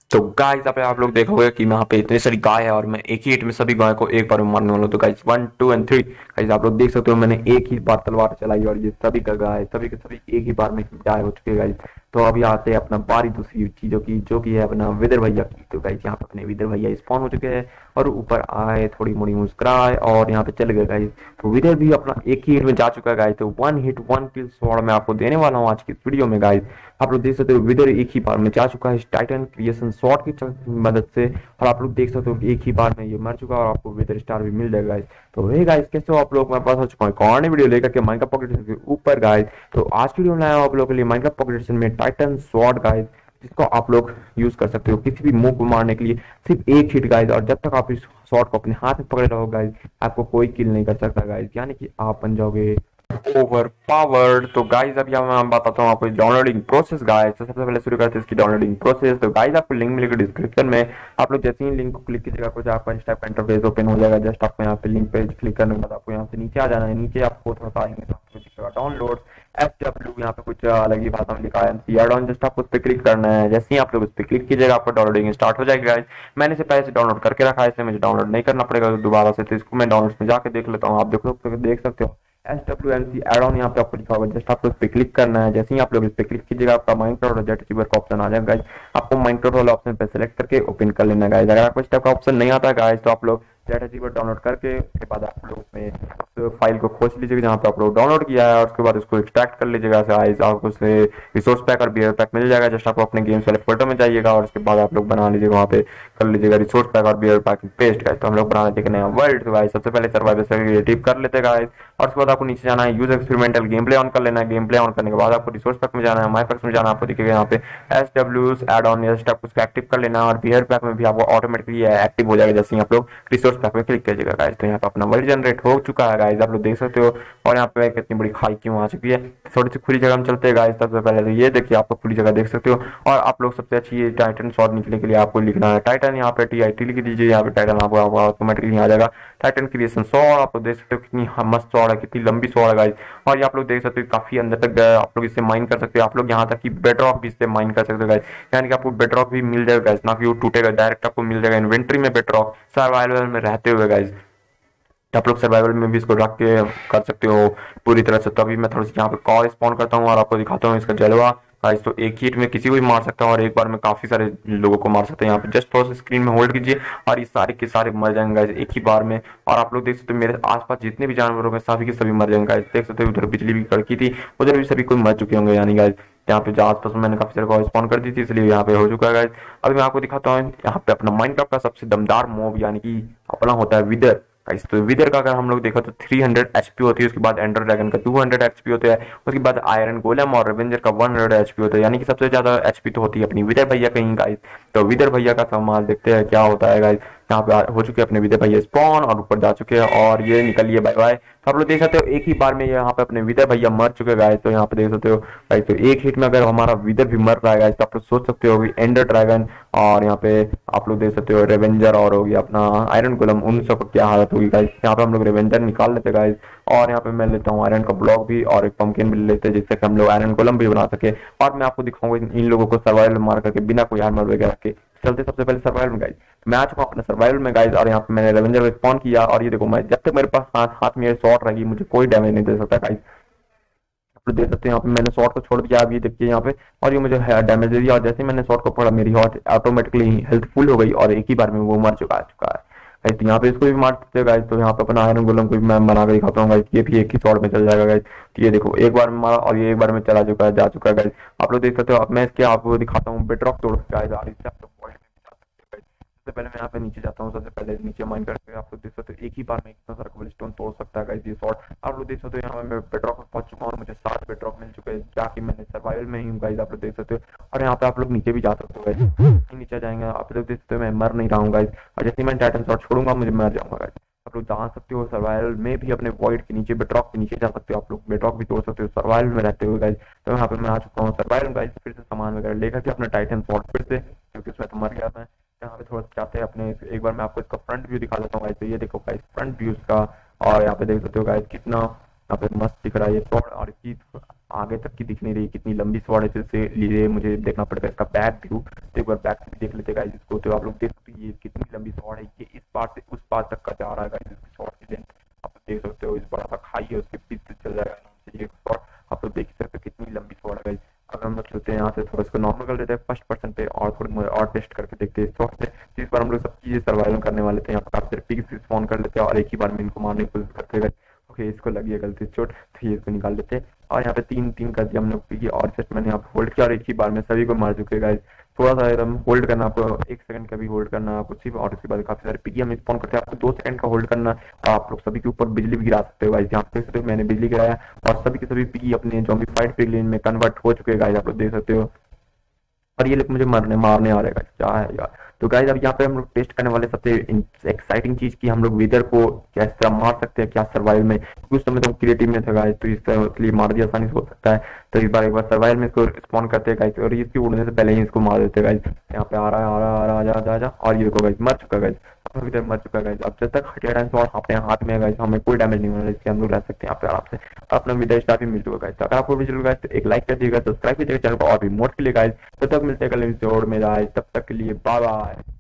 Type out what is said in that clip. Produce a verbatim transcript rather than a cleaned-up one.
तो गाइस यहाँ पे आप लोग देखोगे कि यहाँ पे इतनी सारी गाय है और मैं एक ही हिट में सभी गाय को एक बार में मारने वाला हूँ। तो guys one two and three guys आप लोग देख सकते हो मैंने एक ही बार तलवार चलाई और ये सभी का गाय सभी के सभी एक ही बार में गाय हो चुके हैं गाइस। तो अभी आते हैं अपना बारी दूसरी चीजों की जो कि है अपना विदर भैया की। तो गाइस यहाँ पे अपने विदर भैया स्पॉन हो चुके हैं और ऊपर आए थोड़ी मोड़ी मुस्कुराए और यहाँ पे चले गए गाइस। तो विदर भी अपना एक ही हिट में जा चुका है गाइस। तो one hit one kill sword मैं आपको देने वाला हूँ आज की इस वीडियो में गाइस। आप लोग देख सकते हो विदर एक ही बार में जा चुका है टाइटन क्रिएशन शॉट की मदद से और आप लोग देख सकते हो कि एक ही बार में ये मर चुका है और आपको विदर स्टार भी मिल जाएगा गाइस। तो हे गाइस कैसे हो आप लोग, मैं पास हो चुका हूँ एक और नई वीडियो लेकर के माइनक्राफ्ट पॉकेट एडिशन के ऊपर गाइस। तो आज की वीडियो में लाया हूं आप लोगों के लिए माइनक्राफ्ट पॉकेट एडिशन में टाइटन स्वॉर्ड गाइस, जिसको आप लोग यूज कर सकते हो किसी भी मूव को मारने के लिए सिर्फ एक हिट गाइस। और जब तक आप इस शॉट को अपने हाथ में पकड़े रहो गाइस आपको कोई किल नहीं कर सकता गाइस, यानी कि आप बन जाओगे ओवर पावर्ड। तो गाइस अभी मैं बताता हूँ आपको डाउनलोडिंग प्रोसेस गाइस। तो सबसे पहले शुरू करते हैं इसकी डाउनलोडिंग प्रोसेस। तो गाइस आपको लिंक मिलेगा डिस्क्रिप्शन में, आप लोग जैसे ही लिंक को क्लिक कीजिएगा कुछ आपका इस टाइप का इंटरफेस ओपन हो जाएगा। जस्ट आपको यहाँ पे लिंक पे क्लिक करने के बाद आपको यहाँ से नीचे आ जाना है। नीचे आपको थोड़ा सा आएंगे तो आपको दिखेगा डाउनलोड एफ डब्ल्यू, यहाँ पे कुछ अलग ही भाषा में लिखा है एमसी एड ऑन। जस्ट आपको उस पर क्लिक करना है। जैसे ही आप लोग उस पर क्लिक कीजिएगा आपको डाउनलोडिंग स्टार्ट हो जाएगी गाइस। मैंने इसे पहले से डाउनलोड करके रखा है इसलिए मुझे डाउनलोड नहीं करना पड़ेगा दोबारा से। तो इसको मैं डाउनलोड में जाकर देख लेता हूँ। आप देखो देख सकते हो S W M C add on यहाँ पे आपको लिखा होगा। जस्ट आपको इस पे क्लिक करना है। जैसे ही आप लोग इस पे क्लिक कीजिएगा आपका माइनक्राफ्ट और जेट रिसीवर का ऑप्शन आ जाएगा गाइस। आपको माइनक्राफ्ट वाला ऑप्शन पे सेलेक्ट करके ओपन कर लेना गाइस। अगर आपको इस टाइप का ऑप्शन नहीं आता गाइस तो आप लोग जेट रिसीवर डाउनलोड करके उसके बाद आप लोग उसमें उस फाइल को खोज लीजिएगा जहाँ पे आप लोग डाउनलोड किया है और उसके बाद उसको एक्सट्रैक्ट कर लीजिएगा गाइस। आपको उससे रिसोर्स पैक और बियर पैक मिल जाएगा। जस्ट आपको अपने गेम्स वाले फोटो में जाइएगा और उसके बाद आप लोग बना लीजिएगा वहाँ पे कर लीजिएगा रिसोर्स पैक और बियर पैक पेस्ट गाइस। तो हम लोग बनाने देखे नया वर्ल्ड। तो गाइस सबसे पहले सर्वाइवल से क्रिएटिव कर लेते गाइस और उसके बाद आपको नीचे जाना है use experimental game play on कर लेना है। गेम प्ले ऑन करने के बाद आपको रिसोर्स पैक में जाना है, माई पैक्स में जाना आपको दिखेगा यहाँ पे S W add on. Just आपको उसको एक्टिव कर लेना है और बियर पैक में भी आपको ऑटोमेटिकली एक्टिव हो जाएगा जैसे आप लोग रिसोर्स पैक में क्लिक कीजिएगा गाइस। तो यहाँ पे अपना वर्ल्ड जनरेट हो चुका है गाइस, आप लोग देख सकते हो। और यहाँ पे कितनी बड़ी खाई क्यों आ चुकी है। थोड़ी सी खुली जगह में चलते हैं गाइस। सबसे पहले तो ये देखिए आपको खुली जगह देख सकते हो। और आप लोग सबसे अच्छी ये टाइटन शॉट निकलने के लिए आपको लिखना है टाइटन, यहाँ पे टी आई टी लिख दीजिए। यहाँ पे टाइटन आपको ऑटोमेटिकली आ जाएगा टाइटन क्रिएशन शॉट। आप लोग देख सकते हो कितनी मस्त शॉट है, कितनी लंबी शॉट है गाइस। और ये आप लोग देख सकते हो काफी अंदर तक गया, आप लोग इससे माइन कर सकते हो। आप लोग यहाँ तक कि बेडरॉक भी इससे माइन कर सकते हो गाइस, यानी कि आपको बेडरॉक भी मिल जाएगा गाइस, ना कि वो टूटेगा, डायरेक्ट आपको मिल जाएगा इन्वेंट्री में बेडरॉक सर्वाइवल में रहते हुए गाइस। आप लोग सर्वाइवल में भी इसको रख के कर सकते हो पूरी तरह से। तभी मैं थोड़ा सा यहाँ पे कॉल स्पॉन करता हूँ और आपको दिखाता हूँ इसका जलवा गाइस। तो एक हिट में किसी को भी मार सकता हूँ और एक बार में काफी सारे लोगों को मार सकते हैं। यहाँ पे जस्ट थोड़ा सा स्क्रीन में होल्ड कीजिए और ये सारे के सारे मर जाएंगे गाइस एक ही बार में। और आप लोग देख सकते हो मेरे आसपास जितने भी जानवर होंगे सभी के सभी मर जाएंगे गाइस। देख सकते हो उधर बिजली भी कड़की थी, उधर भी सभी कोई मर चुके होंगे यानी गाइस। यहाँ पे आस पास मैंने काफी सारे को स्पॉन कर दी थी इसलिए यहाँ पे हो चुका है गाइस। अभी मैं आपको दिखाता हूँ यहाँ पे अपना माइनक्राफ्ट का सबसे दमदार मॉब यानी कि अपना होता है विदर गाइस। तो विदर का अगर हम लोग देखा तो थ्री हंड्रेड एचपी होती है, उसके बाद एंडर ड्रैगन का टू हंड्रेड एचपी होता है, उसके बाद आयरन गोलेम और रेवेंजर का वन हंड्रेड एचपी होता है, यानी कि सबसे ज्यादा एचपी तो होती है अपनी विदर भैया कहीं गाइस। तो विदर भैया का कमाल देखते हैं क्या होता है गाइस। यहाँ पे हो चुके अपने विदर भैया स्पॉन और ऊपर जा चुके हैं और ये निकलिए बाय बाय। तो आप लोग देख सकते हो एक ही बार में यहाँ पे अपने विदर भैया मर चुके गाइस। तो यहाँ पे देख सकते हो गाइस, तो एक हिट में अगर हमारा विदर भी मर रहा है गाइस तो आप लोग सोच सकते हो एंडर ड्रैगन और यहाँ पे आप लोग देख सकते हो रेवेंजर और हो गया अपना आयरन गोलम, उन सब क्या हालत होगी गाइस। यहाँ पे हम लोग रेवेंजर निकाल लेते गाइस और यहाँ पे मैं लेता हूँ आयरन का ब्लॉक भी और एक पंपकिन भी लेते हैं जिससे कि हम लोग आयरन गोलम भी बना सके। और मैं आपको दिखाऊंगा इन लोगों को सर्वाइवल मार करके बिना कोई आर्मर वगैरह के। चलते सबसे पहले सर्वाइवल में गाइस। मैं आ चुका हूँ अपने सर्वाइवल में गाइस और यहाँ पे मैंने रेवेंजर को स्पॉन किया और ये देखो मैं जब तक मेरे पास हाथ हाथ में शॉट रहेगी मुझे कोई डैमेज नहीं दे सकता गाइस। आप लोग देख सकते हैं यहाँ पे मैंने शॉट को छोड़ दिया, अब ये देखिए यहाँ पे और ये मुझे डैमेज दे दिया। और जैसे ही मैंने शॉट को पड़ा मेरी हॉट ऑटोमेटिकली हेल्थ फुल हो गई और एक ही बार में वो मर चुका चुका है गाइस। तो यहाँ पे इसको भी मार सकते हैं गाइस। तो यहाँ पे अपना आयरन गोलम को भी मैं बना कर दिखाता हूँ गाइस, ये भी एक ही शॉट में चल जाएगा गाइस। तो ये देखो एक बार में मारा और ये एक बार में चला चुका है जा चुका है गाइस। आप लोग देख सकते हो। अब मैं इसके आपको दिखाता हूँ बेडरॉक तोड़ गाइस और इससे आप लोग पॉइंट में जा सकते हैं गाइस। सबसे पहले मैं यहाँ पे नीचे जाता हूँ, सबसे पहले नीचे माइन करके आप लोग देख सकते हो एक ही बार में इतना सारा कोबलस्टोन तोड़ सकता है गाइस ये शॉट। आप लोग देख सकते हो यहाँ पे मैं बेडरॉक में पहुंच चुका हूँ और मुझे सात बेडरॉक मिल चुके हैं जाके मैंने सर्वाइवल में ही हूँ गाइस। आप लोग देख सकते हो और यहाँ पे आप लोग नीचे भी जा सकते हो गाइस, नीचे जाएंगे आप लोग देख सकते हो मैं मर नहीं रहा हूँ गाइस। और जैसे मैं टाइटन शॉट छोड़ूंगा मुझे मर जाऊंगा गाइस। आप लोग जा सकते हो सर्वाइवल में भी अपने वॉइड के नीचे बेडरॉक के नीचे जा सकते हो। आप लोग बेडरॉक भी तोड़ सकते हो सर्वाइवल में रहते हुए गाइस। तो यहाँ पे मैं आ चुका हूँ सर्वाइवल गाइस। फिर से सामान वगैरह लेकर के अपना टाइटन शॉट फिर से, क्योंकि उसमें तो मर गया था। यहाँ पे थोड़ा चाहते हैं अपने एक बार मैं आपको इसका फ्रंट व्यू दिखा देता हूँ गाइस। तो ये देखो गाइस फ्रंट व्यू इसका और यहाँ पे देख सकते हो गाइस कितना यहाँ पे मस्त दिख रहा है ये शॉट। और इसकी आगे तक की दिख नहीं रही, कितनी लंबी स्वॉर्ड है, जिससे लिए मुझे देखना पड़ेगा इसका बैक व्यू। तो एक बार बैक से भी देख लेते गाइस इसको। तो आप लोग देख सकते हैं ये कितनी लंबी स्वॉर्ड है, ये इस पार से उस पार तक का जा रहा है गाइस, इसकी स्वॉर्ड की लेंथ आप लोग देख सकते हो। इस बड़ा सा खाई है उसके बीच से चल जाएगा ये स्वॉर्ड, आप लोग देख सकते हो कितनी लंबी स्वॉर्ड है गाइस। अगर हम लोग चलते हैं यहाँ से थोड़ा इसको नॉर्मल कर लेते हैं फर्स्ट पर्सन पे और थोड़ी और टेस्ट करके देखते हैं इस स्वॉर्ड से। तो इस बार हम लोग सब चीजें सर्वाइवल करने वाले थे, यहाँ पर काफी सारे पिग्स स्पॉन कर लेते हैं और एक ही बार में इनको मारने की कोशिश करते हैं। ओके, इसको लगी है गलती से चोट, तो ये इसको निकाल देते हैं। और यहाँ पे तीन तीन कर दिया हम लोग पिगी, और जस्ट मैंने यहाँ पे होल्ड किया और एक ही बार में सभी को मार चुके गाइस। थोड़ा सा एकदम होल्ड करना, आपको एक सेकंड का भी होल्ड करना आपको सिर्फ, और उसके बाद काफी सारे पिगी हम स्पॉन करते हैं, आपको दो सेकंड का होल्ड करना। और आप लोग सभी के ऊपर बिजली भी गिरा सकते हो गाइस, यहाँ पे सिर्फ मैंने बिजली गिराया और सभी के सभी पिगी अपने ज़ॉम्बीफाइड पिगलिन में कन्वर्ट हो चुके हैं गाइस, आप लोग देख सकते हो। और ये लोग मुझे मारने मारने आ रहे हैं, क्या है यार। तो गाइस अब यहाँ पे हम लोग टेस्ट करने वाले सबसे एक्साइटिंग चीज की, हम लोग वेदर को क्या इस तरह मार सकते हैं क्या सर्वाइवल में, कुछ समय तो क्रिएटिव में था गाइस, तो इस तरह इसलिए मार दिया आसानी से हो सकता है। तो इस बार एक बार सर्वाइवल में इसको स्पॉन करते हैं गाइस, और इसकी उड़ने से पहले ही इसको मार देते हैं गाइस। यहाँ पे आ रहा है आ रहा है आ रहा है आ जा और ये देखो गाइस मर चुका गाइस, इधर मर चुका गाइस। अब जब तक हटिया टाइम और अपने हाथ में गाइस हमें कोई डैमेज नहीं होना, इसके हम लोग रह सकते हैं यहाँ पे आराम से। अपना वीडियो स्टार्ट भी मिल चुका गाइस। अगर आपको वीडियो गाइस तो एक लाइक कर दीजिएगा, सब्सक्राइब कीजिएगा चैनल को और भी मोड के लिए गाइस। तब तक मिलते हैं कल एपिसोड में गाइस, तब तक के लिए बाय बाय।